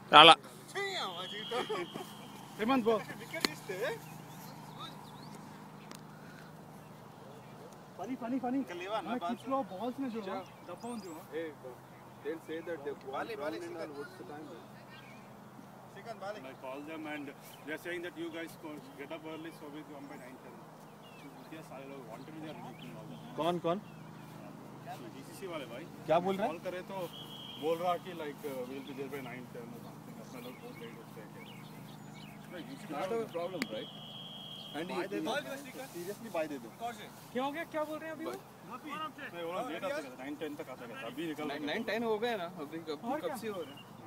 Ala. Hemant ball. Funny. मैं खींच लो balls में जो दबाऊं जो. They'll say that they won in and what's the time? I call them and they're saying that you guys get up early so we come by 9:10. Yes, I wanted to be there meeting all that. कौन DCC वाले भाई. क्या बोल रहे हैं? Call करे तो बोल रहा कि like we'll be there by 9:10 or something. अपना लोग बहुत late उठते हैं. It's not a problem, right? And seriously bye दे दो. क्या हो गया, क्या बोल रहे हैं अभी वो? मैं बोला लेट आता था 9:10 तक आता था अभी निकल 9:10 हो गए ना अभी कब से हो रहे हैं